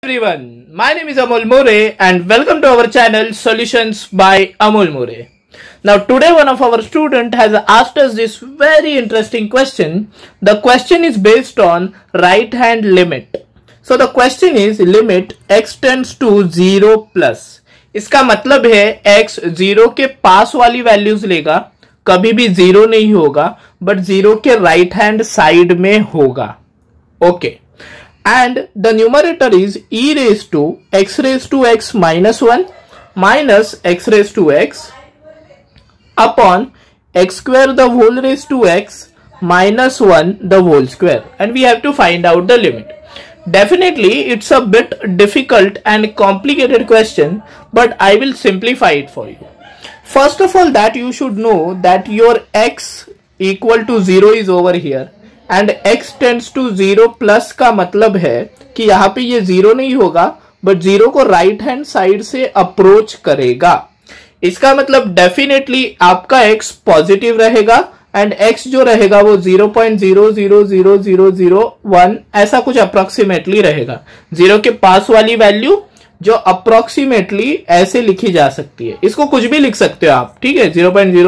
Everyone, my name is Amol More and welcome to our channel Solutions by Amol More. Now today one of our student has asked us this very interesting question. The question is based on right hand limit. So the question is limit x tends to 0 plus. इसका मतलब है x 0 के पास वाली values लेगा, कभी भी 0 नहीं होगा बट 0 के राइट हैंड साइड में होगा. Okay and the numerator is e raised to x minus 1 minus x raised to x upon x square the whole raised to x minus 1 the whole square, and we have to find out the limit. Definitely it's a bit difficult and complicated question, but I will simplify it for you. First of all, that you should know that your x equal to 0 is over here and x tends to 0 plus का मतलब है कि यहाँ पे ये 0 नहीं होगा but 0 को राइट हैंड साइड से अप्रोच करेगा. इसका मतलब डेफिनेटली आपका x पॉजिटिव रहेगा एंड x जो रहेगा वो 0.000001 ऐसा कुछ अप्रोक्सीमेटली रहेगा. 0 के पास वाली वैल्यू जो अप्रोक्सीमेटली ऐसे लिखी जा सकती है, इसको कुछ भी लिख सकते हो आप, ठीक है.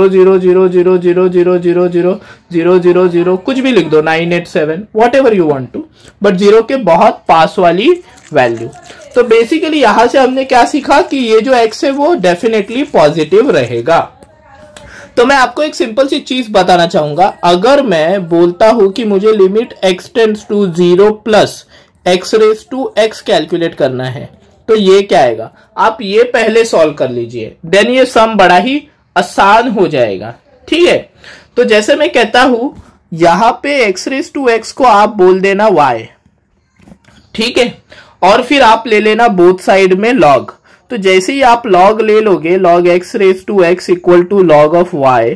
0.0000000000 कुछ भी लिख दो, 987 whatever you want to, but 0 के बहुत पास वाली वैल्यू. तो बेसिकली यहां से हमने क्या सीखा कि ये जो x है वो डेफिनेटली पॉजिटिव रहेगा. तो मैं आपको एक सिंपल सी चीज बताना चाहूंगा. अगर मैं बोलता हूं कि मुझे limit x tends to 0 plus x raise to x calculate करना है, तो ये क्या आएगा, आप ये पहले सॉल्व कर लीजिए, देन ये सम बड़ा ही आसान हो जाएगा. ठीक है, तो जैसे मैं कहता हूं यहां पे x रेज टू x को आप बोल देना y, ठीक है, और फिर आप ले लेना बोथ साइड में log. तो जैसे ही आप log ले लोगे, log x raise to x equal to log of y,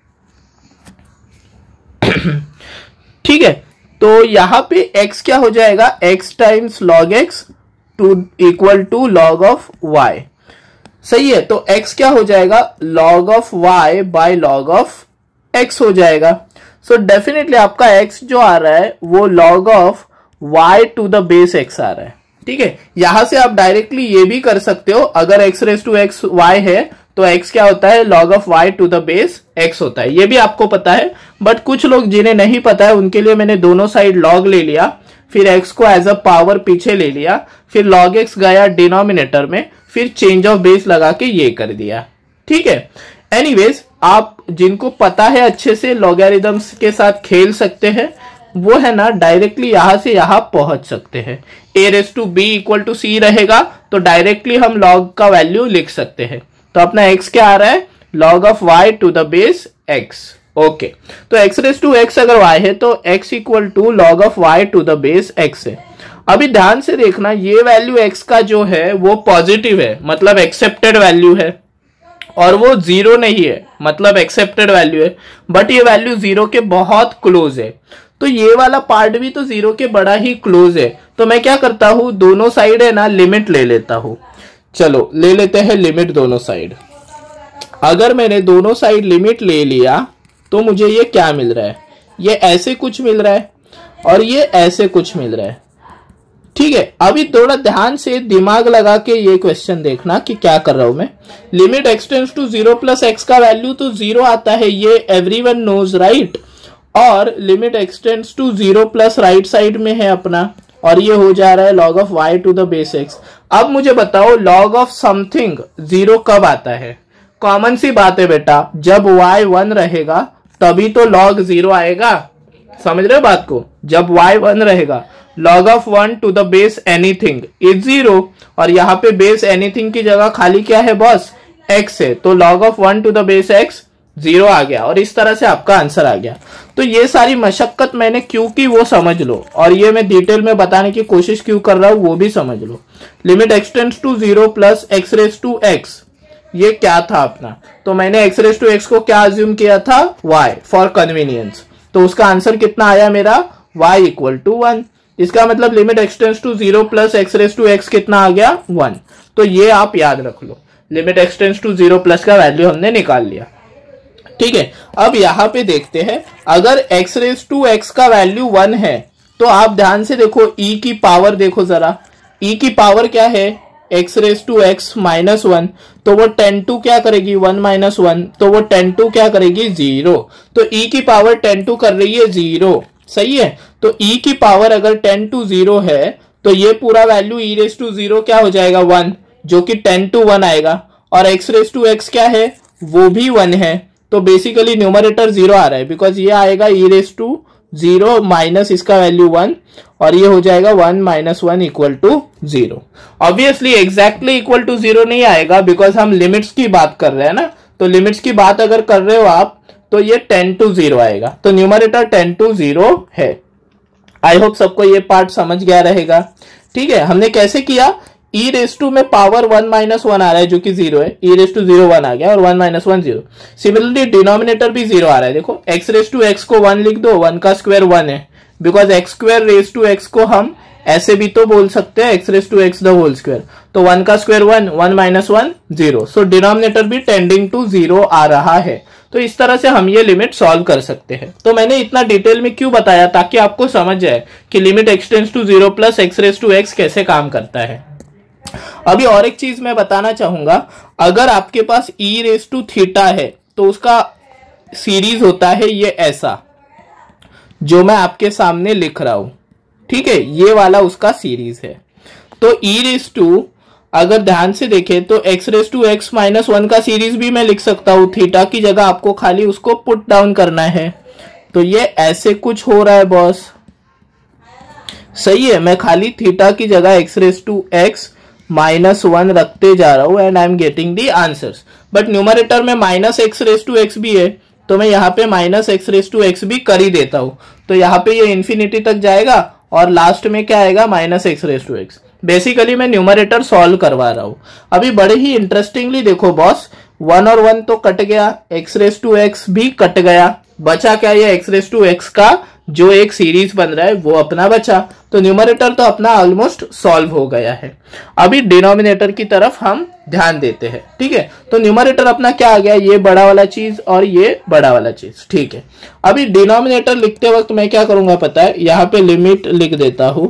ठीक है, तो यहां पे x क्या हो जाएगा, x times log x to equal to log of y. सही है, तो x क्या हो जाएगा, log of y by log of x हो जाएगा. सो डेफिनेटली आपका x जो आ रहा है वो log of y to the base x आ रहा है. ठीक है, यहां से आप डायरेक्टली ये भी कर सकते हो, अगर x raise to x y है तो x क्या होता है, log of y to the base x होता है. ये भी आपको पता है, बट कुछ लोग जिन्हें नहीं पता है उनके लिए मैंने दोनों साइड log ले लिया, फिर x को एज अ पावर पीछे ले लिया, फिर log x गया डिनोमिनेटर में, फिर चेंज ऑफ बेस लगा के ये कर दिया. ठीक है, एनीवेज आप जिनको पता है अच्छे से लॉगरिथम्स के साथ खेल सकते हैं, वो है ना डायरेक्टली यहां से यहां पहुंच सकते हैं. a raise to b equal to c रहेगा तो डायरेक्टली हम log का वैल्यू लिख सकते हैं. तो अपना x क्या आ रहा है, log of y to the base x. Okay, तो x रेज टू x अगर y है तो x equal to log of y to the base x है. अभी ध्यान से देखना, ये वैल्यू x का जो है वो पॉजिटिव है, मतलब एक्सेप्टेड वैल्यू है, और वो 0 नहीं है, मतलब एक्सेप्टेड वैल्यू है, बट ये वैल्यू 0 के बहुत क्लोज है. तो ये वाला पार्ट भी तो 0 के बड़ा ही क्लोज है. तो मैं क्या करता हूं, दोनों साइड है ना लिमिट ले लेता हूं. चलो ले लेते हैं लिमिट दोनों साइड. अगर मैंने दोनों साइड लिमिट ले लिया तो मुझे ये क्या मिल रहा है, ये ऐसे कुछ मिल रहा है और ये ऐसे कुछ मिल रहा है. ठीक है, अभी थोड़ा ध्यान से दिमाग लगा के ये क्वेश्चन देखना कि क्या कर रहा हूं मैं. Limit x tends to 0 plus x का वैल्यू तो 0 आता है, ये एवरीवन नोज राइट, और limit x tends to 0 plus right side में है अपना, और ये हो जा रहा है log of y to the base x. अब मुझे बताओ log ऑफ समथिंग 0 कब आता है. कॉमन सी बात है बेटा, जब y 1 रहेगा तभी तो log 0 आएगा. समझ रहे हो बात को, जब y 1 रहेगा log of 1 to the base anything is 0, और यहाँ पे बेस एनीथिंग की जगह खाली क्या है बॉस, x है, तो log of 1 to the base x 0 आ गया, और इस तरह से आपका आंसर आ गया. तो ये सारी मशक्कत मैंने क्यों की वो समझ लो, और ये मैं डिटेल में बताने की कोशिश क्यों कर रहा हूं वो भी समझ लो. Limit x tends to 0 plus x raise to x, ये क्या था अपना, तो मैंने x रेज टू x को क्या अज्यूम किया था, y फॉर कन्वीनियंस. तो उसका आंसर कितना आया मेरा, y इक्वल टू 1. इसका मतलब limit x tends to 0 plus x raise to x कितना आ गया, 1. तो ये आप याद रख लो, limit x tends to 0 plus का वैल्यू हमने निकाल लिया. ठीक है, अब यहां पे देखते हैं, अगर x रेज टू x का वैल्यू 1 है तो आप ध्यान से देखो, e की पावर देखो जरा, ई की पावर क्या है x raise to x minus 1, तो वो 10 टू क्या करेगी 1 माइनस 1, तो वो 10 टू क्या करेगी 0। तो e की पावर 10 टू कर रही है 0, सही है। तो e की पावर अगर 10 टू 0 है तो ये पूरा वैल्यू e रेस टू 0 क्या हो जाएगा 1, जो कि 10 टू 1 आएगा, और x रेस टू x क्या है वो भी 1 है। तो बेसिकली न्यूमरेटर 0 आ रहा है बिकॉज ये आएगा e रेस टू 0 माइनस इसका वैल्यू 1, और ये हो जाएगा 1 minus 1 equal to 0। Obviously exactly equal to 0 नहीं आएगा बिकॉज हम लिमिट्स की बात कर रहे हैं ना, तो लिमिट्स की बात अगर कर रहे हो आप तो ये 10 टू 0 आएगा, तो न्यूमरेटर 10 टू 0 है। आई होप सबको ये पार्ट समझ गया रहेगा। ठीक है, हमने कैसे किया, e रेस टू में पावर 1 माइनस 1 आ रहा है जो कि 0 है, e रेस टू 0 1 आ गया और 1 माइनस 1 0। सिमिलरली डिनोमिनेटर भी 0 आ रहा है, देखो x रेस टू x को 1 लिख दो, 1 का स्क्वायर 1 है, because x square raise to x को हम ऐसे भी तो बोल सकते हैं x raise to x the whole square, तो 1 का स्क्वायर 1, 1 माइनस 1 0, सो डिनोमिनेटर भी टेंडिंग टू 0 आ रहा है। तो इस तरह से हम ये लिमिट सॉल्व कर सकते हैं। तो मैंने इतना डिटेल में क्यों बताया, ताकि आपको समझ जाए कि limit x tends to 0 plus x raise to x कैसे काम करता है। अभी और एक चीज मैं बताना चाहूंगा, अगर आपके पास e रेस टू थीटा है तो उसका सीरीज होता है ये ऐसा, जो मैं आपके सामने लिख रहा हूं, ठीक है, ये वाला उसका सीरीज है। तो e रेस टू अगर ध्यान से देखें तो x raise to x minus 1 का सीरीज भी मैं लिख सकता हूं, थीटा की जगह आपको खाली उसको पुट डाउन करना है। तो ये ऐसे कुछ हो रहा है बॉस, सही है, मैं खाली थीटा की जगह x raise to x minus 1 रखते जा रहा हूं and I am getting the answers. But numerator में minus x raise to x भी है, तो मैं यहाँ पे minus x raise to x भी कर ही देता हूं, तो यहाँ पे ये इंफिनिटी तक जाएगा और लास्ट में क्या आएगा minus x raise to x। Basically मैं न्यूमरेटर सॉल्व करवा रहा हूं। अभी बड़े ही इंटरेस्टिंगली देखो बॉस, 1 और 1 तो कट गया, x रेस टू x भी कट गया, बचा क्या, ये x रेस टू x का जो एक सीरीज बन रहा है वो अपना बचा। तो न्यूमरेटर तो अपना ऑलमोस्ट सॉल्व हो गया है। अभी डिनोमिनेटर की तरफ हम ध्यान देते हैं, ठीक है। तो न्यूमरेटर अपना क्या आ गया, ये बड़ा वाला चीज और ये बड़ा वाला चीज, ठीक है। अभी डिनोमिनेटर लिखते वक्त मैं क्या करूंगा पता है, यहाँ पे लिमिट लिख देता हूं,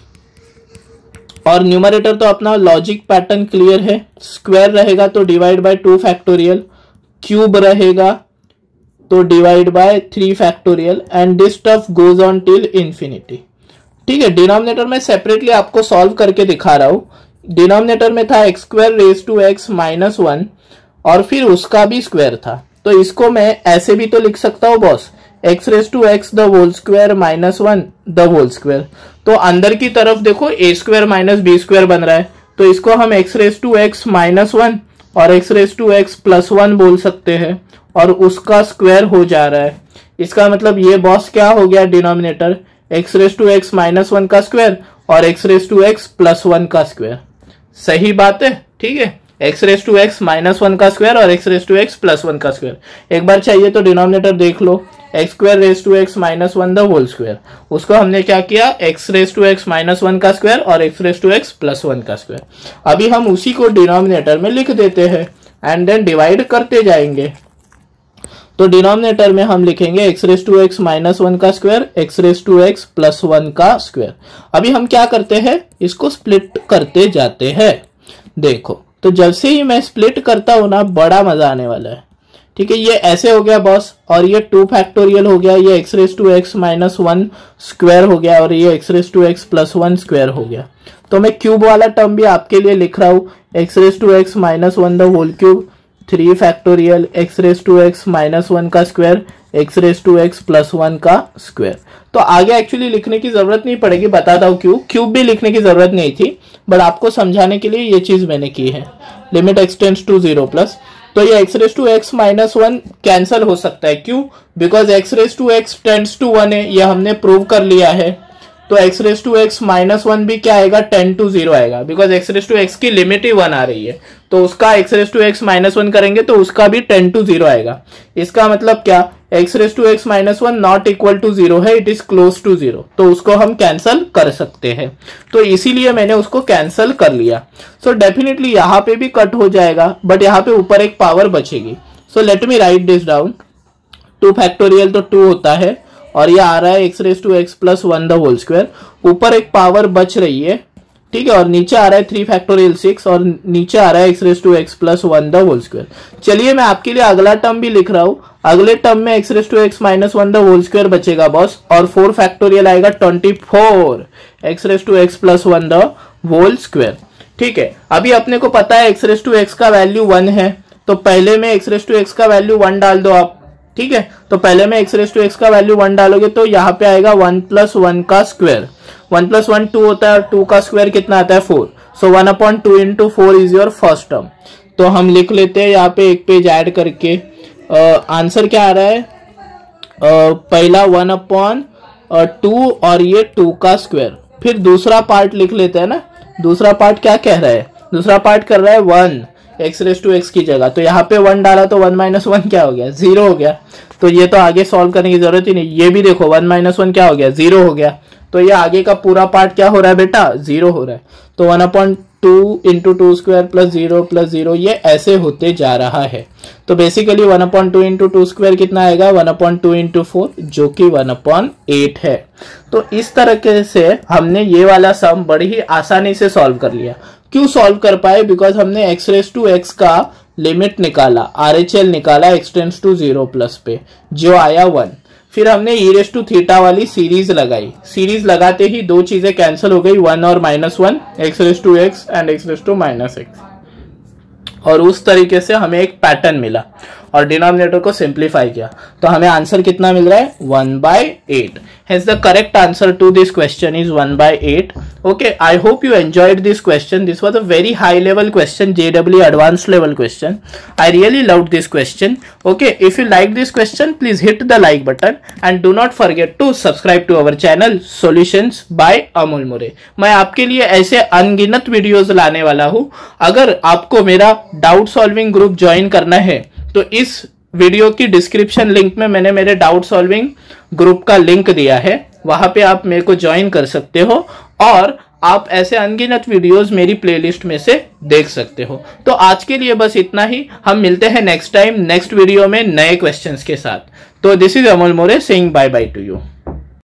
और न्यूमरेटर तो अपना लॉजिक पैटर्न क्लियर है, स्क्वायर रहेगा तो डिवाइड बाय 2 फैक्टोरियल, क्यूब रहेगा तो divide by 3 factorial, and this stuff goes on till infinity. ठीक है, डिनोमिनेटर में सेपरेटली आपको सॉल्व करके दिखा रहा हूं। डिनोमिनेटर में था x square raise to x minus 1 और फिर उसका भी स्क्वायर था, तो इसको मैं ऐसे भी तो लिख सकता हूं boss, x raise to x the whole square minus 1 the whole square. तो अंदर की तरफ देखो a square minus b square बन रहा है, तो इसको हम x raise to x minus 1 और x raise to x plus 1 बोल सकते हैं, और उसका स्क्वायर हो जा रहा है। इसका मतलब ये बॉस क्या हो गया, denominator x raise to x minus 1 का स्क्वायर और x raise to x plus 1 का स्क्वायर। सही बात है, ठीक है, x raise to x minus 1 का स्क्वायर और x raise to x plus 1 का स्क्वायर। एक बार चाहिए तो डिनोमिनेटर देख लो, x square raise to x minus 1 the whole square, उसको हमने क्या किया, x raise to x minus 1 का स्क्वायर और x raise to x plus 1 का स्क्वायर। अभी हम उसी को डिनोमिनेटर में लिख देते हैं एंड देन डिवाइड करते जाएंगे। तो डिनोमिनेटर में हम लिखेंगे x raise to x minus 1 का square, x raise to x plus 1 का स्क्वायर। अभी हम क्या करते हैं, इसको स्प्लिट करते जाते हैं। देखो, तो जब से ही मैं स्प्लिट करता हूं ना, बड़ा मजा आने वाला है। ठीक है, ये ऐसे हो गया बॉस, और ये 2 फैक्टोरियल हो गया, ये x raise to x minus 1 square हो गया, और ये x raise to x plus 1 square हो गया। तो मैं क्यूब वाला टर्म भी आपके लिए लिख रहा हूं, x raise to x minus 1 the whole cube, 3 factorial x raise to x minus 1 का square, x raise to x plus 1 का स्क्वायर। तो आगे एक्चुअली लिखने की जरूरत नहीं पड़ेगी, बताता हूं क्यों, क्यूब भी लिखने की जरूरत नहीं थी, बट आपको समझाने के लिए ये चीज मैंने की है। Limit x tends to 0 plus, तो ये x raise to x minus 1 cancel हो सकता है, क्यों, because x raise to x tends to 1 है, ये हमने प्रूव कर लिया है। तो x raise to x minus 1 भी क्या आएगा, 10 टू 0 आएगा, because x raise to x की लिमिट ही 1 आ रही है, तो उसका x raise to x minus 1 करेंगे तो उसका भी 10 टू 0 आएगा। इसका मतलब क्या, x raise to x minus 1 not equal to 0 है, इट इज क्लोज टू 0, तो उसको हम कैंसल कर सकते हैं। तो इसीलिए मैंने उसको कैंसल कर लिया। सो डेफिनेटली यहाँ पे भी कट हो जाएगा, बट यहाँ पे ऊपर एक पावर बचेगी। So let me write this down, 2 factorial तो 2 होता है, और ये आ रहा है x raise to x plus 1 the whole square, ऊपर एक पावर बच रही है, ठीक है, और नीचे आ रहा है 3 फैक्टोरियल 6 और नीचे आ रहा है x raise to x plus 1 the whole square. चलिए मैं आपके लिए अगला टर्म भी लिख रहा हूं। अगले टर्म में x raise to x minus 1 the whole square बचेगा बॉस, और 4 फैक्टोरियल आएगा 24 x raise to x plus 1 the whole square. ठीक है, अभी अपने को पता है x रेस टू एक्स का वैल्यू 1 है, तो पहले में x रेस टू एक्स का वैल्यू 1 डाल दो आप। ठीक है, तो पहले में x रेस टू एक्स का वैल्यू 1 डालोगे तो यहाँ पे आएगा 1 प्लस 1 का स्क्वायर। 1 प्लस 1 2 होता है और 2 का स्क्वायर कितना आता है 4। So 1/2 into 4 is your first term. तो हम लिख लेते हैं यहाँ पे एक पेज ऐड करके। आंसर क्या आ रहा है? पहला 1/2 और ये 2 का स्क्वायर। फिर दूसरा पार्ट लिख लेते हैं ना। दूसरा पार्ट क्या कह रहा है? दूसरा पार्ट कर रहा है 1 x रेस टू एक्स की जगह, तो यहाँ पे 1 डाला तो 1 माइनस 1 क्या हो गया? 0 हो गया। तो ये तो आगे सॉल्व करने की जरूरत ही नहीं। ये भी देखो 1 माइनस 1 क्या हो गया? 0 हो गया। तो ये आगे का पूरा पार्ट क्या हो रहा है बेटा? 0 हो रहा है। तो 1/2 इंटू 2 स्क्वायर प्लस 0 ये ऐसे होते जा रहा है। तो बेसिकली 1/2 इंटू 2 स्क्वायर कितना आएगा? 1/2 इंटू 4 जो कि 1/8 है। तो इस तरह से हमने ये वाला सम बड़ी ही आसानी से सॉल्व कर लिया। क्यों सॉल्व कर पाए? बिकॉज हमने x रेस टू एक्स का लिमिट निकाला, RHL निकाला x टेंड्स टू 0 प्लस पे, जो आया 1। फिर हमने e रेस टू थीटा वाली सीरीज लगाई। सीरीज लगाते ही दो चीजें कैंसिल हो गई, 1 और -1, x raise to x and x raise to minus x. और उस तरीके से हमें एक पैटर्न मिला और डिनोमिनेटर को सिंप्लीफाई किया। तो हमें आंसर कितना मिल रहा है? 1/8। Hence the correct answer to this question is 1/8. Okay, I hope you enjoyed this question. This was a very high level question, JEE advanced level question. I really loved this question. Okay, if you like this question, please hit the like button and do not forget to subscribe to our channel Solutions by Amol More. मैं आपके लिए ऐसे अनगिनत videos लाने वाला हूं। अगर आपको मेरा डाउट सॉल्विंग ग्रुप ज्वाइन करना है तो इस वीडियो की डिस्क्रिप्शन लिंक में मैंने मेरे डाउट सॉल्विंग ग्रुप का लिंक दिया है, वहां पे आप मेरे को ज्वाइन कर सकते हो और आप ऐसे अनगिनत वीडियोस मेरी प्लेलिस्ट में से देख सकते हो। तो आज के लिए बस इतना ही। हम मिलते हैं नेक्स्ट टाइम नेक्स्ट वीडियो में नए क्वेश्चंस के साथ। तो this is Amol More saying bye bye to you.